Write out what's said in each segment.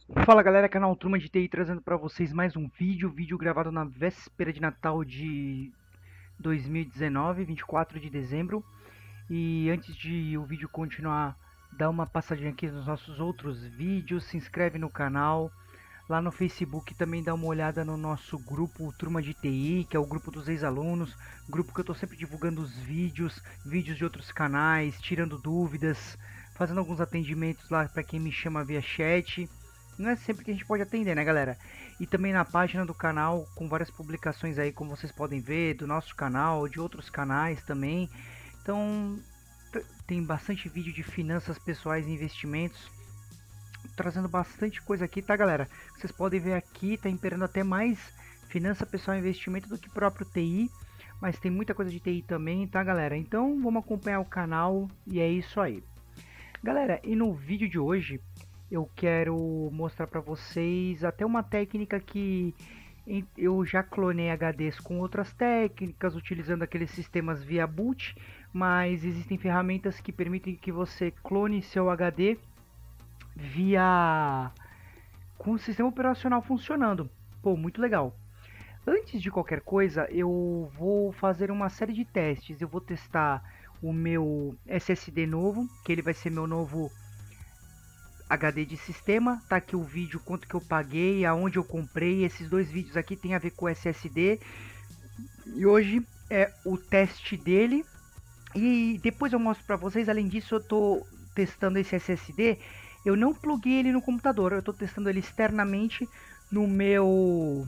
Fala galera, canal Turma de TI trazendo para vocês mais um vídeo gravado na véspera de Natal de 2019, 24 de dezembro. E antes de o vídeo continuar, dá uma passadinha aqui nos nossos outros vídeos, se inscreve no canal. Lá no Facebook também dá uma olhada no nosso grupo Turma de TI, que é o grupo dos ex-alunos, grupo que eu estou sempre divulgando os vídeos de outros canais, tirando dúvidas, fazendo alguns atendimentos lá para quem me chama via chat. Não é sempre que a gente pode atender, né, galera? E também na página do canal, com várias publicações aí, como vocês podem ver, do nosso canal, de outros canais também. Então, tem bastante vídeo de finanças pessoais e investimentos, trazendo bastante coisa aqui, tá, galera? Vocês podem ver aqui, tá imperando até mais finança pessoal e investimento do que próprio TI, mas tem muita coisa de TI também, tá, galera? Então, vamos acompanhar o canal e é isso aí. Galera, e no vídeo de hoje eu quero mostrar para vocês até uma técnica que eu já clonei HDs com outras técnicas, utilizando aqueles sistemas via boot, mas existem ferramentas que permitem que você clone seu HD via com o sistema operacional funcionando. Pô, muito legal. Antes de qualquer coisa, eu vou fazer uma série de testes. Eu vou testar o meu SSD novo, que ele vai ser meu novo HD de sistema. Tá aqui o vídeo, quanto que eu paguei, aonde eu comprei. Esses dois vídeos aqui tem a ver com o SSD. E hoje é o teste dele. E depois eu mostro para vocês. Além disso, eu tô testando esse SSD. Eu não pluguei ele no computador, eu tô testando ele externamente no meu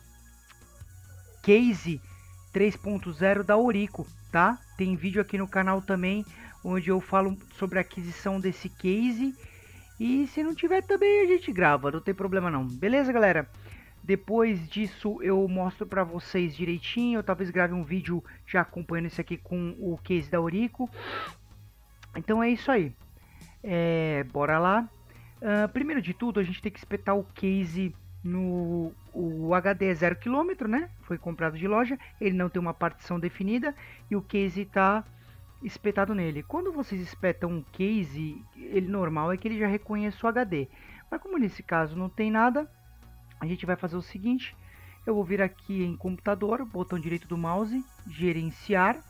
case 3.0 da Orico, tá? Tem vídeo aqui no canal também onde eu falo sobre a aquisição desse case. E se não tiver também a gente grava, não tem problema não. Beleza, galera? Depois disso eu mostro para vocês direitinho. Eu talvez grave um vídeo já acompanhando esse aqui com o case da Orico. Então é isso aí. Bora lá. Primeiro de tudo, a gente tem que espetar o case no o HD é 0 km, né? Foi comprado de loja, ele não tem uma partição definida e o case está espetado nele. Quando vocês espetam um case, ele normal é que ele já reconheça o HD. Mas como nesse caso não tem nada, a gente vai fazer o seguinte: eu vou vir aqui em computador, botão direito do mouse, gerenciar.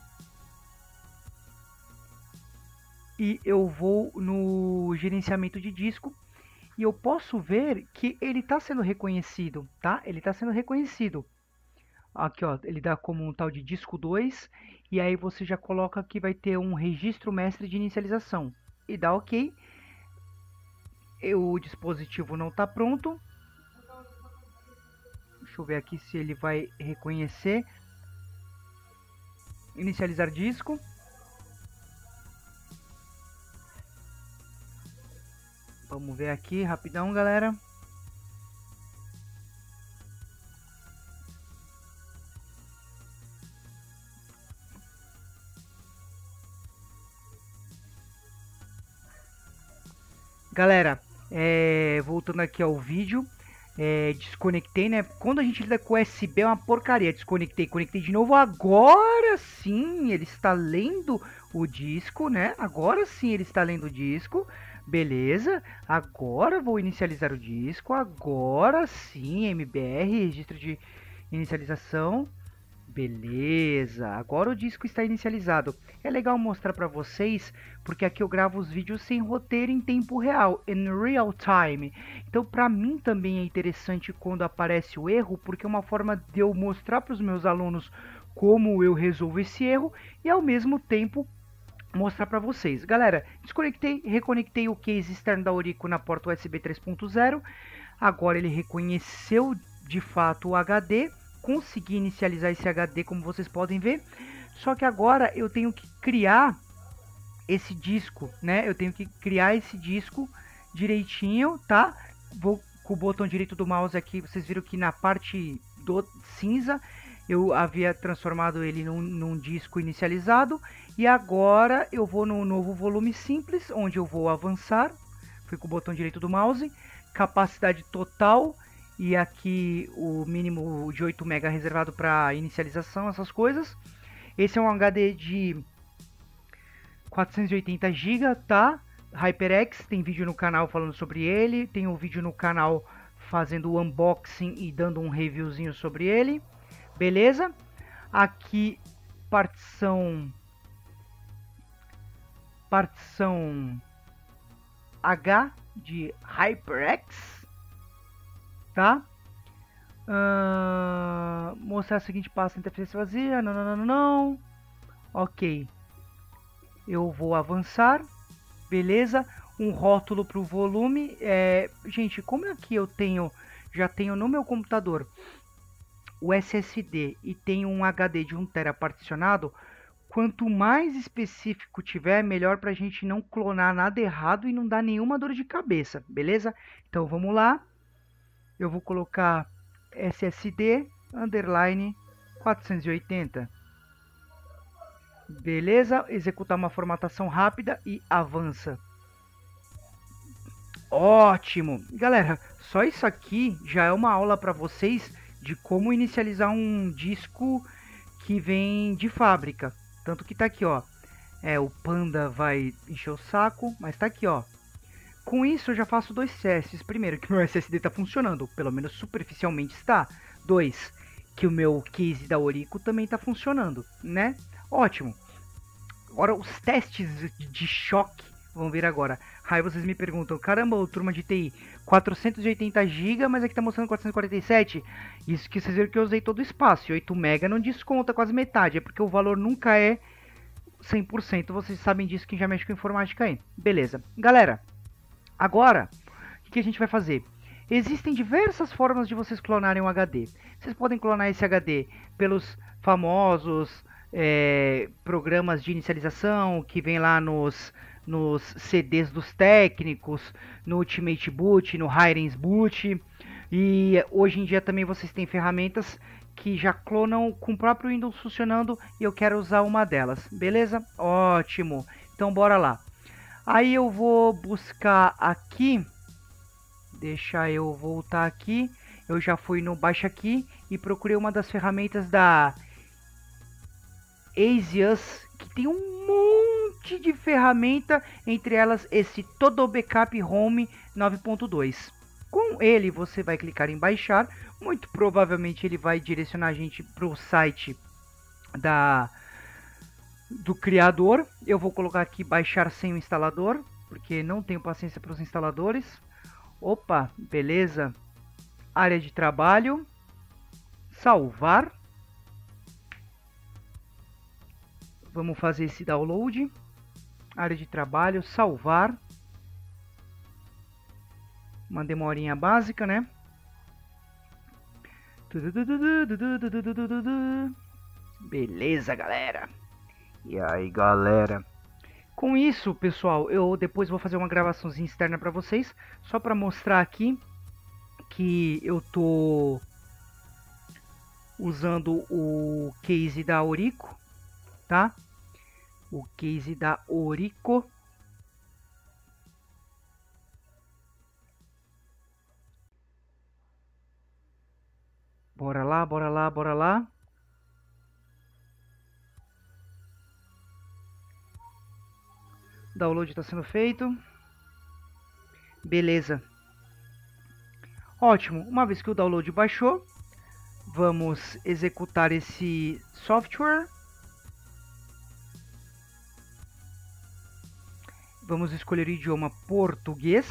E eu vou no gerenciamento de disco e eu posso ver que ele está sendo reconhecido, tá? Ele está sendo reconhecido. Aqui, ó, ele dá como um tal de disco 2 e aí você já coloca que vai ter um registro mestre de inicialização e dá OK. O dispositivo não está pronto. Deixa eu ver aqui se ele vai reconhecer. Inicializar disco. Vamos ver aqui rapidão, galera. Galera, voltando aqui ao vídeo, desconectei, né? Quando a gente lida com USB é uma porcaria. Desconectei, conectei de novo. Agora sim ele está lendo o disco, né? Agora sim ele está lendo o disco. Beleza, agora vou inicializar o disco. Agora sim, MBR, registro de inicialização. Beleza, agora o disco está inicializado. É legal mostrar para vocês, porque aqui eu gravo os vídeos sem roteiro em tempo real, in real time. Então para mim também é interessante quando aparece o erro, porque é uma forma de eu mostrar para os meus alunos como eu resolvo esse erro e ao mesmo tempo mostrar para vocês. Galera, desconectei, reconectei o case externo da Orico na porta USB 3.0. Agora ele reconheceu de fato o HD. Consegui inicializar esse HD, como vocês podem ver. Só que agora eu tenho que criar esse disco, né? Eu tenho que criar esse disco direitinho, tá? Vou com o botão direito do mouse aqui, vocês viram que na parte do cinza eu havia transformado ele num disco inicializado. E agora eu vou no novo volume simples, onde eu vou avançar. Fui com o botão direito do mouse. Capacidade total. E aqui o mínimo de 8 MB reservado para inicialização, essas coisas. Esse é um HD de 480 GB, tá? HyperX, tem vídeo no canal falando sobre ele, tem um vídeo no canal fazendo o unboxing e dando um reviewzinho sobre ele, beleza? Aqui, partição H de HyperX, tá? Mostrar o seguinte passo, interface vazia, não. Ok, eu vou avançar, beleza? Um rótulo para o volume. Gente, como aqui eu já tenho no meu computador o SSD e tenho um HD de 1 TB particionado, quanto mais específico tiver, melhor para a gente não clonar nada errado e não dar nenhuma dor de cabeça, beleza? Então vamos lá, eu vou colocar SSD underline 480. Beleza, executar uma formatação rápida e avança. Ótimo! Galera, só isso aqui já é uma aula para vocês de como inicializar um disco que vem de fábrica. Tanto que tá aqui, ó. O Panda vai encher o saco, mas tá aqui, ó. Com isso eu já faço 2 testes. Primeiro, que meu SSD está funcionando, pelo menos superficialmente está. 2, que o meu case da Orico também está funcionando, né? Ótimo. Agora os testes de choque vão vir agora. Aí vocês me perguntam, caramba, turma de TI, 480 GB, mas aqui tá mostrando 447. Isso que vocês viram que eu usei todo o espaço. E 8 MB não desconta quase metade, é porque o valor nunca é 100%. Vocês sabem disso, quem já mexe com informática aí. Beleza. Galera, agora, o que a gente vai fazer? Existem diversas formas de vocês clonarem um HD. Vocês podem clonar esse HD pelos famosos programas de inicialização que vem lá nos CDs dos técnicos, no Ultimate Boot, no Hirens Boot. E hoje em dia também vocês têm ferramentas que já clonam com o próprio Windows funcionando e eu quero usar uma delas, beleza? Ótimo, então bora lá. Aí eu vou buscar aqui, deixa eu voltar aqui, eu já fui no Baixa Aqui e procurei uma das ferramentas da Asus, que tem um monte de ferramenta, entre elas esse Todo Backup Home 9.2. Com ele você vai clicar em baixar, muito provavelmente ele vai direcionar a gente para o site do criador. Eu vou colocar aqui baixar sem o instalador, porque não tenho paciência para os instaladores. Opa, beleza. Área de trabalho, salvar. Vamos fazer esse download. Área de trabalho, salvar. Uma demorinha básica, né? Beleza, galera. E aí, galera. Com isso, pessoal, eu depois vou fazer uma gravaçãozinha externa para vocês, só para mostrar aqui que eu tô usando o case da Orico, tá? O case da Orico. Bora lá, bora lá, bora lá. Download está sendo feito. Beleza. Ótimo. Uma vez que o download baixou, vamos executar esse software. Vamos escolher o idioma português.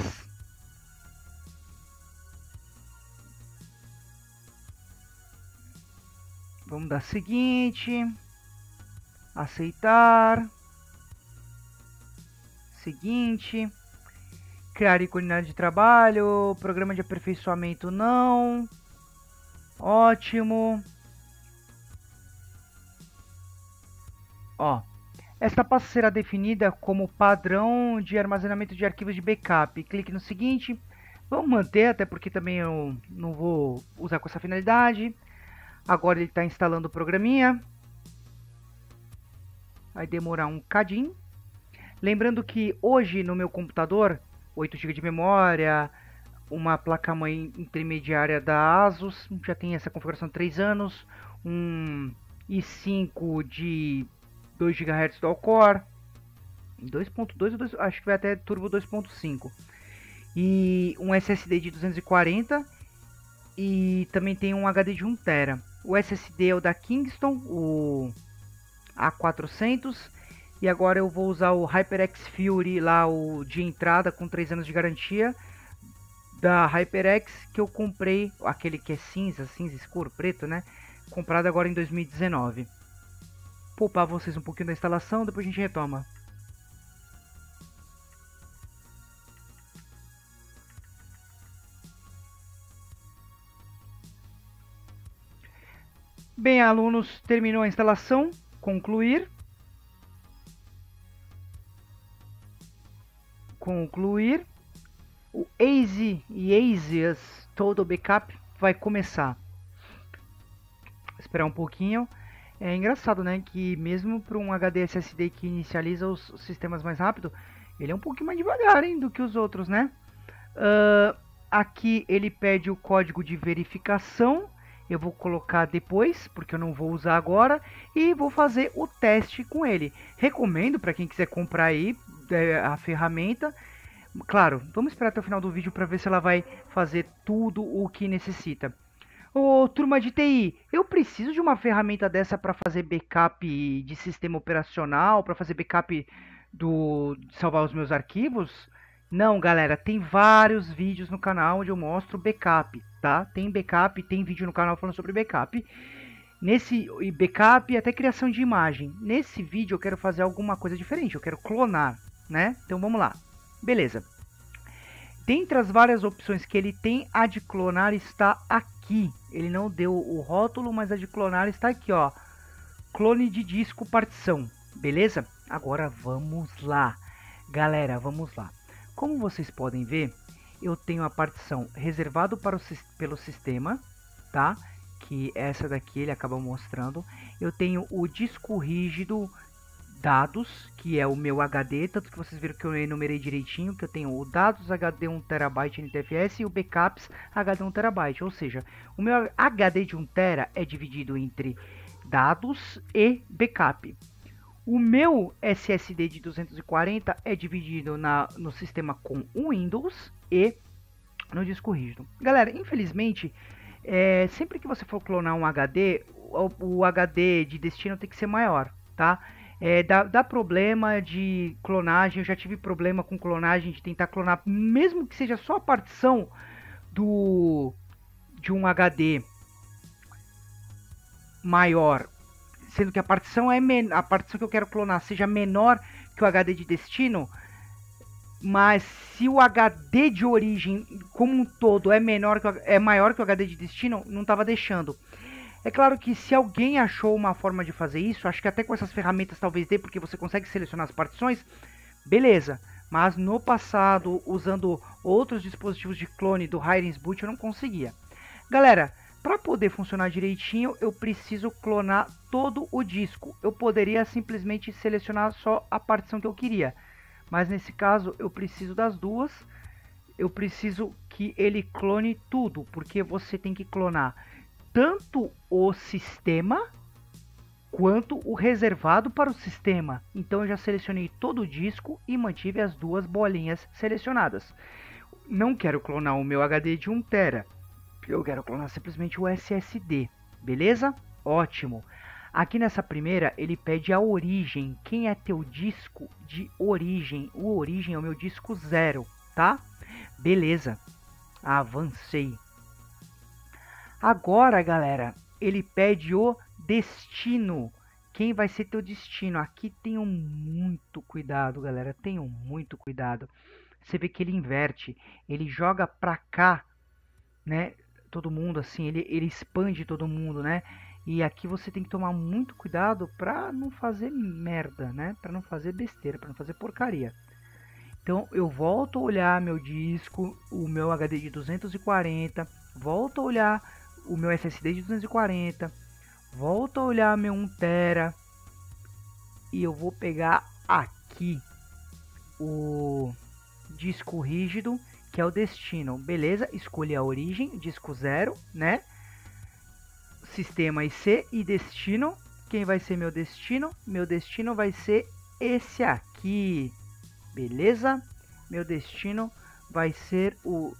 Vamos dar seguinte. Aceitar. Seguinte. Criar ícone de trabalho. Programa de aperfeiçoamento não. Ótimo. Ó. Esta pasta será definida como padrão de armazenamento de arquivos de backup. Clique no seguinte. Vamos manter, até porque também eu não vou usar com essa finalidade. Agora ele está instalando o programinha. Vai demorar um cadinho. Lembrando que hoje no meu computador, 8 GB de memória, uma placa-mãe intermediária da Asus, já tem essa configuração de 3 anos, um i5 de 2 GHz dual core, 2.2, acho que vai até Turbo 2.5. E um SSD de 240 e também tem um HD de 1 TB. O SSD é o da Kingston, o A400. E agora eu vou usar o HyperX Fury lá, o de entrada com 3 anos de garantia da HyperX, que eu comprei, aquele que é cinza escuro, preto, né? Comprado agora em 2019. Poupar vocês um pouquinho da instalação, depois a gente retoma. Bem, alunos, terminou a instalação. Concluir. Concluir. O Easy e Easiest Total Backup vai começar. Vou esperar um pouquinho. É engraçado, né, que mesmo para um HD SSD que inicializa os sistemas mais rápido, ele é um pouquinho mais devagar, hein, do que os outros, né? Aqui ele pede o código de verificação. Eu vou colocar depois, porque eu não vou usar agora, e vou fazer o teste com ele. Recomendo para quem quiser comprar aí a ferramenta. Claro, vamos esperar até o final do vídeo para ver se ela vai fazer tudo o que necessita. Ô, turma de TI, eu preciso de uma ferramenta dessa para fazer backup de sistema operacional, para fazer backup de salvar os meus arquivos? Não, galera, tem vários vídeos no canal onde eu mostro backup, tá? Tem backup, tem vídeo no canal falando sobre backup. Nesse backup e até criação de imagem. Nesse vídeo eu quero fazer alguma coisa diferente, eu quero clonar, né? Então vamos lá. Beleza. Dentre as várias opções que ele tem, a de clonar está aqui. Ele não deu o rótulo, mas a de clonar está aqui, ó. Clone de disco partição, beleza? Agora vamos lá. Galera, vamos lá. Como vocês podem ver, eu tenho a partição reservado pelo sistema, tá? Que essa daqui ele acaba mostrando. Eu tenho o disco rígido dados, que é o meu HD, tanto que vocês viram que eu enumerei direitinho, que eu tenho o dados HD 1TB NTFS e o backups HD 1TB, ou seja, o meu HD de 1TB é dividido entre dados e backup. O meu SSD de 240 é dividido no sistema com o Windows e no disco rígido. Galera, infelizmente, sempre que você for clonar um HD, o HD de destino tem que ser maior, tá? Dá problema de clonagem, eu já tive problema com clonagem, de tentar clonar, mesmo que seja só a partição de um HD maior, sendo que a partição a partição que eu quero clonar seja menor que o HD de destino, mas se o HD de origem como um todo é maior que o HD de destino, não estava deixando. É claro que se alguém achou uma forma de fazer isso, acho que até com essas ferramentas talvez dê, porque você consegue selecionar as partições, beleza. Mas no passado, usando outros dispositivos de clone do Hirens Boot, eu não conseguia. Galera, para poder funcionar direitinho, eu preciso clonar todo o disco. Eu poderia simplesmente selecionar só a partição que eu queria, mas nesse caso eu preciso das duas. Eu preciso que ele clone tudo, porque você tem que clonar tanto o sistema quanto o reservado para o sistema. Então eu já selecionei todo o disco e mantive as duas bolinhas selecionadas. Não quero clonar o meu HD de 1 TB. Eu quero clonar simplesmente o SSD. Beleza? Ótimo. Aqui nessa primeira ele pede a origem. Quem é teu disco de origem? O origem é o meu disco 0, tá? Beleza. Avancei. Agora, galera, ele pede o destino. Quem vai ser teu destino? Aqui tenham muito cuidado, galera. Tenham muito cuidado. Você vê que ele inverte. Ele joga pra cá, né? Todo mundo assim, ele expande todo mundo, né? E aqui você tem que tomar muito cuidado pra não fazer merda, né? Pra não fazer besteira, pra não fazer porcaria. Então eu volto a olhar meu disco, o meu HD de 240, volto a olhar o meu SSD de 240, volto a olhar meu 1 TB e eu vou pegar aqui o disco rígido, que é o destino. Beleza, escolhi a origem, disco 0, né? Sistema IC e destino. Quem vai ser meu destino? Meu destino vai ser esse aqui. aqui. Beleza? Meu destino vai ser o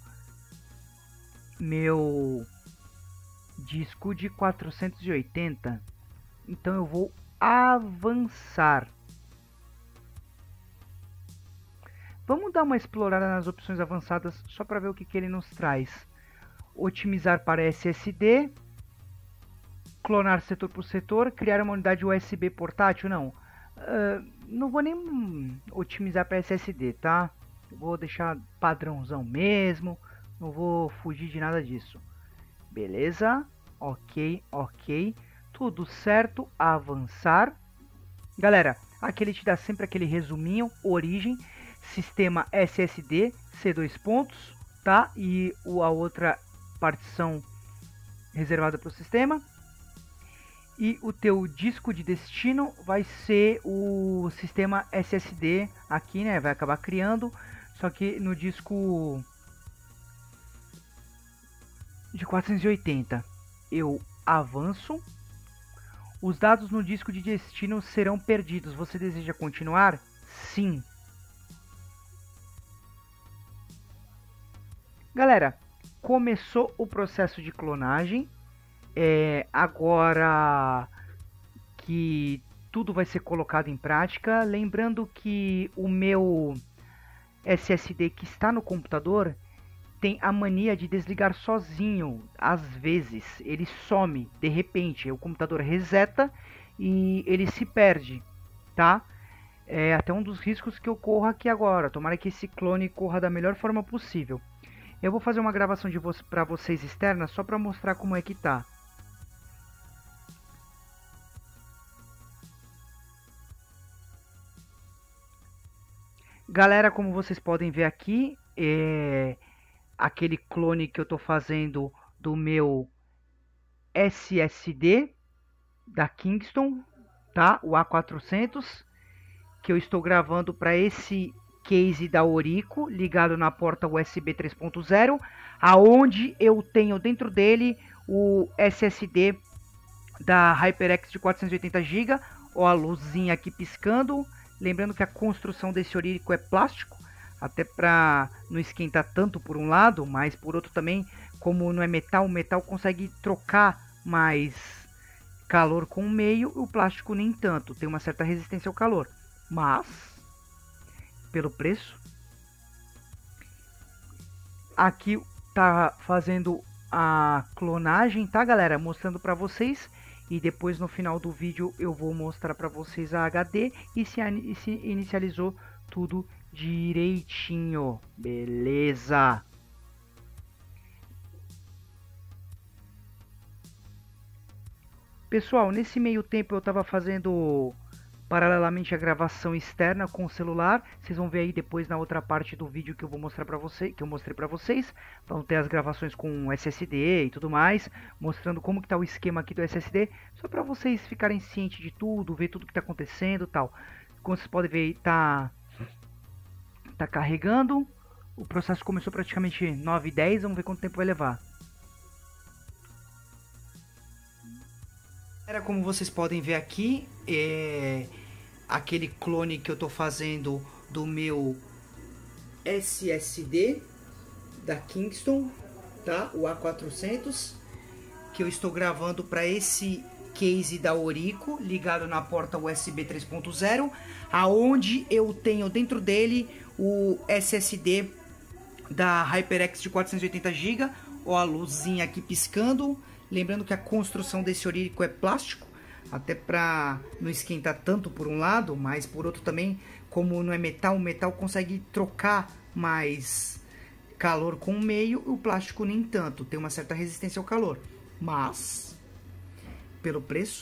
meu disco de 480. Então eu vou avançar. Vamos dar uma explorada nas opções avançadas só para ver o que ele nos traz. Otimizar para SSD, clonar setor por setor, criar uma unidade USB portátil, não. Não vou nem otimizar para SSD, tá? Vou deixar padrãozão mesmo, não vou fugir de nada disso. Beleza? Ok, ok. Tudo certo, avançar. Galera, aqui ele te dá sempre aquele resuminho, origem, sistema SSD, C2 pontos, tá? E a outra partição reservada para o sistema. E o teu disco de destino vai ser o sistema SSD aqui, né? Vai acabar criando, só que no disco de 480. Eu avanço. Os dados no disco de destino serão perdidos. Você deseja continuar? Sim. Galera, começou o processo de clonagem. Agora que tudo vai ser colocado em prática, lembrando que o meu SSD que está no computador tem a mania de desligar sozinho. Às vezes ele some de repente, o computador reseta e ele se perde, tá? É até um dos riscos que ocorra aqui agora. Tomara que esse clone corra da melhor forma possível. Eu vou fazer uma gravação para vocês externa só para mostrar como é que tá. Galera, como vocês podem ver aqui, aquele clone que eu estou fazendo do meu SSD da Kingston, tá? O A400, que eu estou gravando para esse case da Orico, ligado na porta USB 3.0, aonde eu tenho dentro dele o SSD da HyperX de 480 GB, ó a luzinha aqui piscando. Lembrando que a construção desse Orírico é plástico, até para não esquentar tanto por um lado, mas por outro também, como não é metal, o metal consegue trocar mais calor com o meio, o plástico nem tanto, tem uma certa resistência ao calor. Mas, pelo preço, aqui tá fazendo a clonagem, tá galera? Mostrando para vocês. E depois no final do vídeo eu vou mostrar para vocês a HD e se inicializou tudo direitinho. Beleza? Pessoal, nesse meio tempo eu estava fazendo paralelamente a gravação externa com o celular. Vocês vão ver aí depois na outra parte do vídeo que eu vou mostrar para vocês, que eu mostrei para vocês. Vão ter as gravações com SSD e tudo mais, mostrando como que tá o esquema aqui do SSD, só para vocês ficarem cientes de tudo, ver tudo que está acontecendo, e tal. Como vocês podem ver, tá carregando. O processo começou praticamente 9h10, vamos ver quanto tempo vai levar. Era como vocês podem ver aqui, aquele clone que eu estou fazendo do meu SSD da Kingston, tá? O A400, que eu estou gravando para esse case da Orico, ligado na porta USB 3.0, aonde eu tenho dentro dele o SSD da HyperX de 480 GB, ó a luzinha aqui piscando. Lembrando que a construção desse Orírico é plástico, até para não esquentar tanto por um lado, mas por outro também, como não é metal, o metal consegue trocar mais calor com o meio, o plástico nem tanto, tem uma certa resistência ao calor. Mas, pelo preço,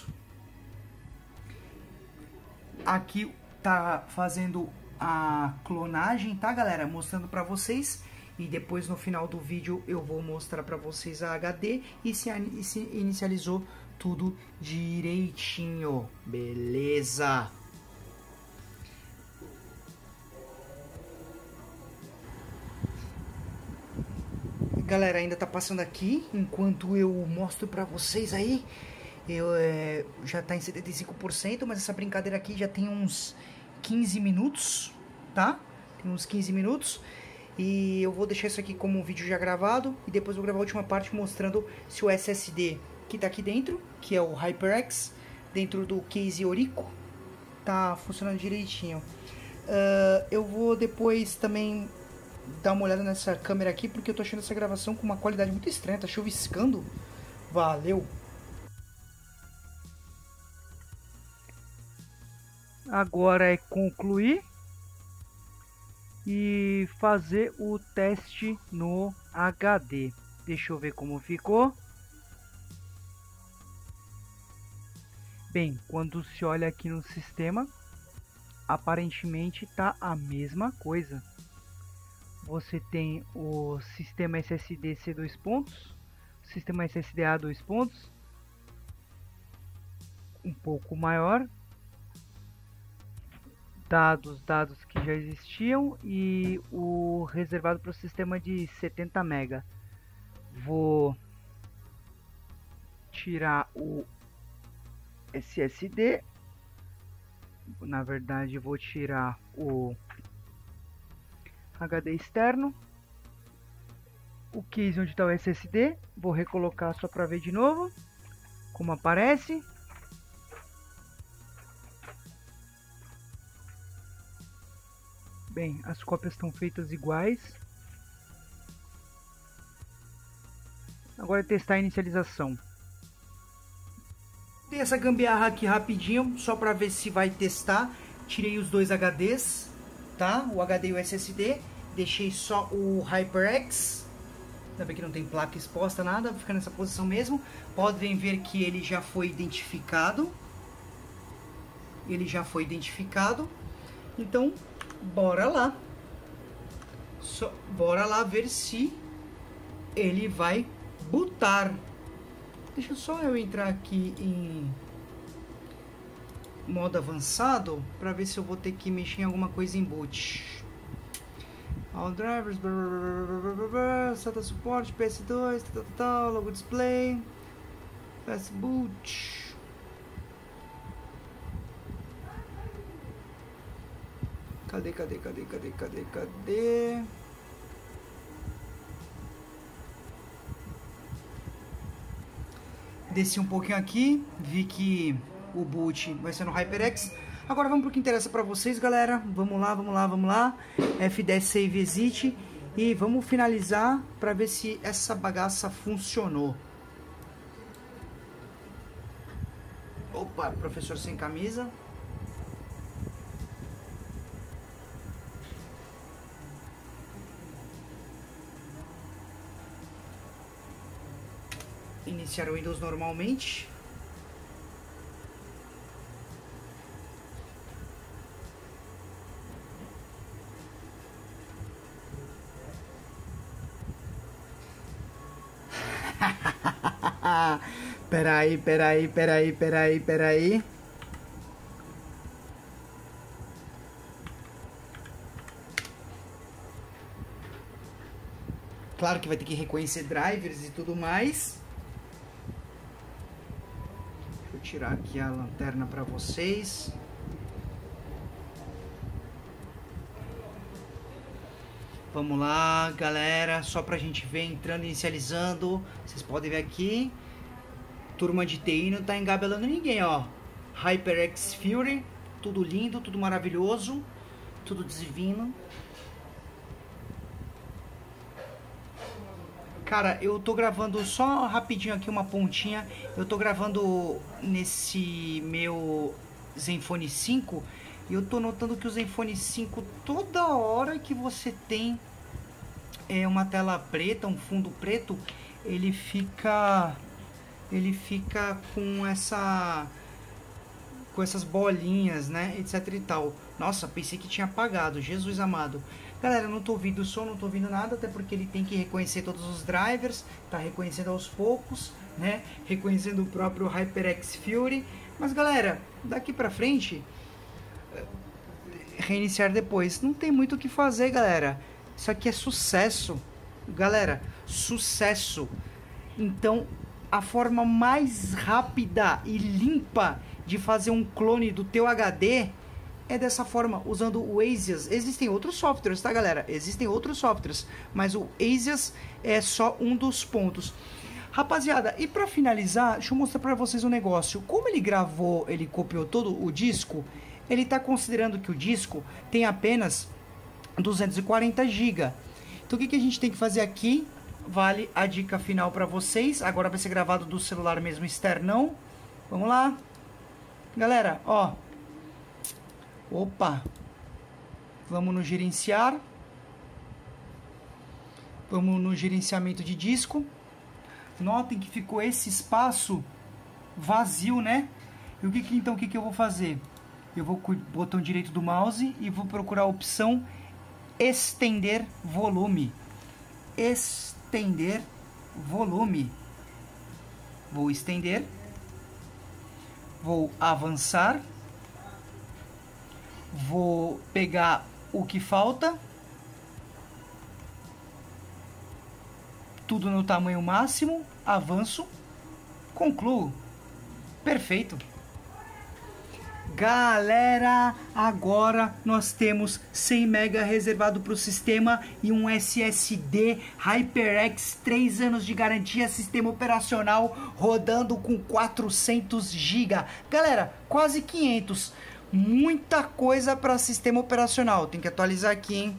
aqui tá fazendo a clonagem, tá galera? Mostrando para vocês. E depois no final do vídeo eu vou mostrar para vocês a HD e se inicializou tudo direitinho. Beleza? Galera, ainda tá passando aqui, enquanto eu mostro para vocês aí. Já tá em 75%, mas essa brincadeira aqui já tem uns 15 minutos, tá? Tem uns 15 minutos. E eu vou deixar isso aqui como um vídeo já gravado. E depois vou gravar a última parte mostrando se o SSD que tá aqui dentro, que é o HyperX, dentro do case Orico, tá funcionando direitinho. Eu vou depois também dar uma olhada nessa câmera aqui, porque eu tô achando essa gravação com uma qualidade muito estranha, tá chuviscando. Valeu! Agora é concluir e fazer o teste no HD. Deixa eu ver como ficou. Bem, quando se olha aqui no sistema, aparentemente está a mesma coisa. Você tem o sistema SSD C 2 pontos, sistema SSD A 2 pontos, um pouco maior, dados que já existiam e o reservado para o sistema de 70 MB. Vou tirar o SSD, na verdade vou tirar o HD externo, o case onde está o SSD, vou recolocar só para ver de novo como aparece. Bem, as cópias estão feitas iguais. Agora é testar a inicialização. Dei essa gambiarra aqui rapidinho, só para ver se vai testar. Tirei os dois HDs, tá? O HD e o SSD. Deixei só o HyperX. Ainda bem que não tem placa exposta, nada. Vou ficar nessa posição mesmo. Podem ver que ele já foi identificado. Então, bora lá. Bora lá ver se ele vai bootar. Deixa só eu entrar aqui em modo avançado para ver se eu vou ter que mexer em alguma coisa em boot. All drivers, SATA support, PS2, logo display, fast boot. Cadê? Desci um pouquinho aqui, vi que o boot vai ser no HyperX. Agora vamos para o que interessa para vocês, galera. Vamos lá. F10 Save Exit e vamos finalizar para ver se essa bagaça funcionou. Opa, professor sem camisa. Iniciar o Windows normalmente. Peraí. Claro que vai ter que reconhecer drivers e tudo mais. Deixa eu tirar aqui a lanterna para vocês. Vamos lá, galera, só pra gente ver, entrando e inicializando. Vocês podem ver aqui, turma de TI não tá engabelando ninguém, ó. HyperX Fury, tudo lindo, tudo maravilhoso, tudo divino. Cara, eu tô gravando só rapidinho aqui uma pontinha. Eu tô gravando nesse meu Zenfone 5 e eu tô notando que o Zenfone 5, toda hora que você tem uma tela preta, um fundo preto, ele fica com essas bolinhas, né, etc e tal. Nossa, pensei que tinha apagado, Jesus amado. Galera, eu não tô ouvindo o som, não tô ouvindo nada, até porque ele tem que reconhecer todos os drivers, tá reconhecendo aos poucos, né, reconhecendo o próprio HyperX Fury. Mas galera, daqui pra frente, reiniciar depois, não tem muito o que fazer, galera. Isso aqui é sucesso, galera, sucesso. Então, a forma mais rápida e limpa de fazer um clone do teu HD é dessa forma, usando o ASIAS. Existem outros softwares, tá, galera? Existem outros softwares, mas o ASIAS é só um dos pontos. Rapaziada, e para finalizar, deixa eu mostrar para vocês um negócio. Como ele gravou, ele copiou todo o disco, ele está considerando que o disco tem apenas 240 GB. Então o que a gente tem que fazer aqui? Vale a dica final para vocês. Agora vai ser gravado do celular mesmo externão. Vamos lá. Galera, ó. Opa. Vamos no gerenciar. Vamos no gerenciamento de disco. Notem que ficou esse espaço vazio, né? E então o que eu vou fazer? Eu vou com o botão direito do mouse e vou procurar a opção estender volume. Estender volume. Vou estender. Vou avançar. Vou pegar o que falta. Tudo no tamanho máximo, avanço, concluo. Perfeito. Galera, agora nós temos 100 MB reservado para o sistema e um SSD HyperX 3 anos de garantia, sistema operacional rodando com 400 GB. Galera, quase 500. Muita coisa para sistema operacional. Tem que atualizar aqui, hein?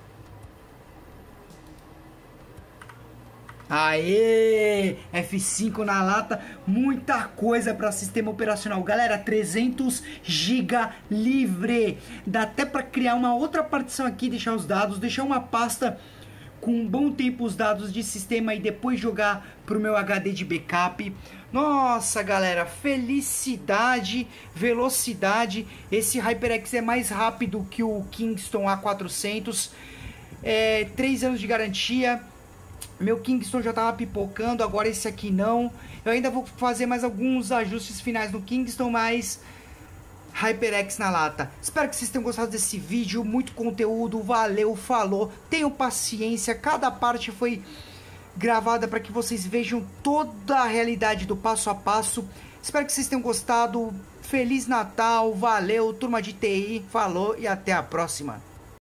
Aê! F5 na lata, muita coisa para sistema operacional. Galera, 300 GB livre. Dá até para criar uma outra partição aqui, deixar os dados, deixar uma pasta com um bom tempo os dados de sistema e depois jogar pro meu HD de backup. Nossa, galera, felicidade, velocidade. Esse HyperX é mais rápido que o Kingston A400. 3 anos de garantia. Meu Kingston já tava pipocando, agora esse aqui não. Eu ainda vou fazer mais alguns ajustes finais no Kingston, mas HyperX na lata. Espero que vocês tenham gostado desse vídeo, muito conteúdo, valeu, falou. Tenham paciência, cada parte foi gravada para que vocês vejam toda a realidade do passo a passo. Espero que vocês tenham gostado. Feliz Natal, valeu, turma de TI, falou e até a próxima.